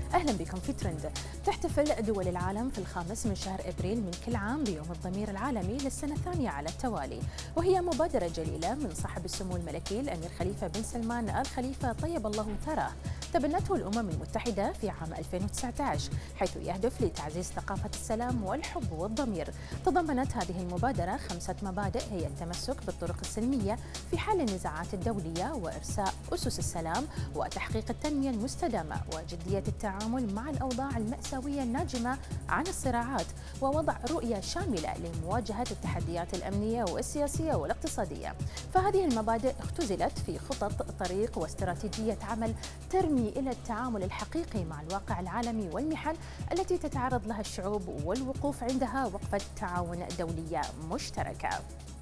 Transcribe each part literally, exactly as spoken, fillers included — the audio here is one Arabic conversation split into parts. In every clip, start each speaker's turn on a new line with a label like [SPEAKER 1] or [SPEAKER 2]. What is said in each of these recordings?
[SPEAKER 1] أهلا بكم في ترند. تحتفل دول العالم في الخامس من شهر أبريل من كل عام بيوم الضمير العالمي للسنة الثانية على التوالي، وهي مبادرة جليلة من صاحب السمو الملكي الأمير خليفة بن سلمان آل خليفة طيب الله ثراه، تبنته الأمم المتحدة في عام ألفين وتسعة عشر، حيث يهدف لتعزيز ثقافة السلام والحب والضمير. تضمنت هذه المبادرة خمسة مبادئ، هي التمسك بالطرق السلمية في حل النزاعات الدولية، وإرساء أسس السلام، وتحقيق التنمية المستدامة، وجدية التعامل مع الأوضاع المأساوية الناجمة عن الصراعات، ووضع رؤية شاملة لمواجهة التحديات الأمنية والسياسية والاقتصادية. فهذه المبادئ اختزلت في خطط طريق واستراتيجية عمل ترمي إلى التعامل الحقيقي مع الواقع العالمي والمحن التي تتعرض لها الشعوب، والوقوف عندها وقفة تعاون دولية مشتركة.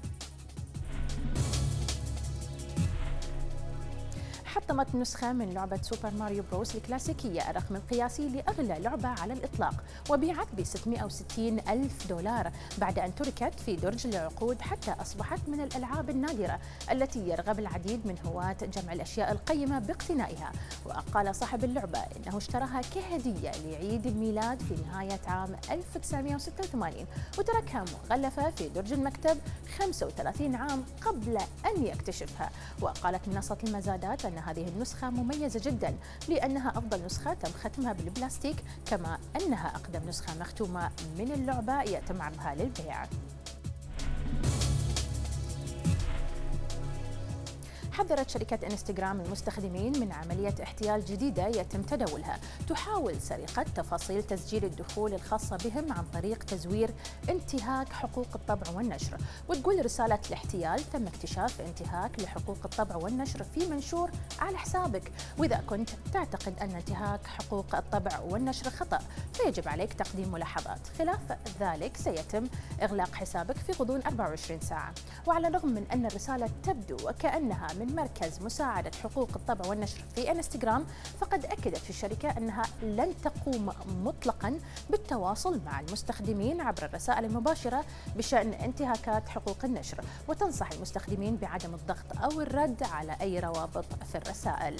[SPEAKER 1] حطمت نسخة من لعبة سوبر ماريو بروس الكلاسيكية الرقم القياسي لأغلى لعبة على الإطلاق، وبيعت ب ستمئة وستين ألف دولار بعد أن تركت في درج العقود، حتى أصبحت من الألعاب النادرة التي يرغب العديد من هواة جمع الأشياء القيمة باقتنائها. وقال صاحب اللعبة إنه اشتراها كهدية لعيد الميلاد في نهاية عام ألف وتسعمئة وستة وثمانين، وتركها مغلفة في درج المكتب خمسة وثلاثين عام قبل أن يكتشفها. وقالت منصة المزادات أن هذه النسخة مميزة جدا لأنها أفضل نسخة تم ختمها بالبلاستيك، كما أنها أقدم نسخة مختومة من اللعبة يتم عرضها للبيع. حذرت شركة انستغرام المستخدمين من عملية احتيال جديدة يتم تداولها، تحاول سرقة تفاصيل تسجيل الدخول الخاصة بهم عن طريق تزوير انتهاك حقوق الطبع والنشر. وتقول رسالة الاحتيال: تم اكتشاف انتهاك لحقوق الطبع والنشر في منشور على حسابك، وإذا كنت تعتقد أن انتهاك حقوق الطبع والنشر خطأ فيجب عليك تقديم ملاحظات، خلاف ذلك سيتم إغلاق حسابك في غضون أربعة وعشرين ساعة. وعلى الرغم من أن الرسالة تبدو وكأنها من مركز مساعدة حقوق الطبع والنشر في انستغرام، فقد أكدت في الشركة أنها لن تقوم مطلقا بالتواصل مع المستخدمين عبر الرسائل المباشرة بشأن انتهاكات حقوق النشر، وتنصح المستخدمين بعدم الضغط أو الرد على أي روابط في الرسائل.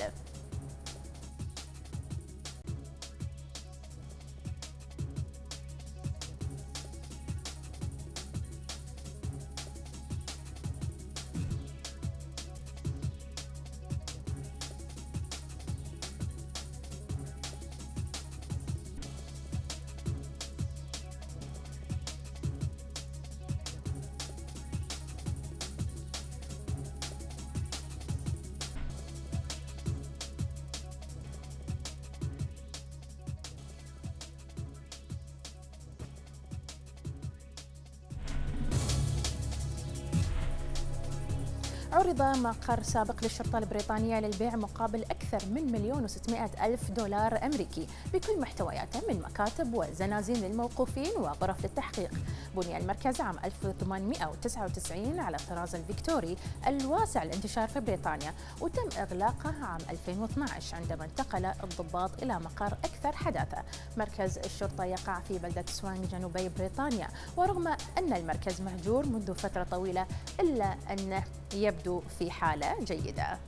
[SPEAKER 1] عرض مقر سابق للشرطة البريطانية للبيع مقابل أكثر من مليون وستمئة ألف دولار أمريكي بكل محتوياته من مكاتب وزنازين للموقوفين وغرف للتحقيق. بني المركز عام ألف وثمانمئة وتسعة وتسعين على الطراز الفيكتوري الواسع الانتشار في بريطانيا، وتم إغلاقه عام ألفين واثني عشر عندما انتقل الضباط إلى مقر أكثر حداثة. مركز الشرطة يقع في بلدة سوانغ جنوبي بريطانيا، ورغم أن المركز مهجور منذ فترة طويلة إلا أنه يبدو في حالة جيدة.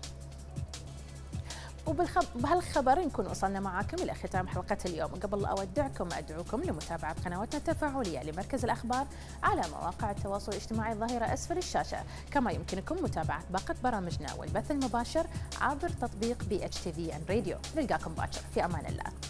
[SPEAKER 1] وبهالخبر نكون وصلنا معاكم إلى ختام حلقة اليوم. قبل لا أودعكم أدعوكم لمتابعة قنواتنا التفاعلية لمركز الأخبار على مواقع التواصل الاجتماعي الظاهرة أسفل الشاشة، كما يمكنكم متابعة باقة برامجنا والبث المباشر عبر تطبيق بي اتش تي في ان راديو. نلقاكم باكر، في أمان الله.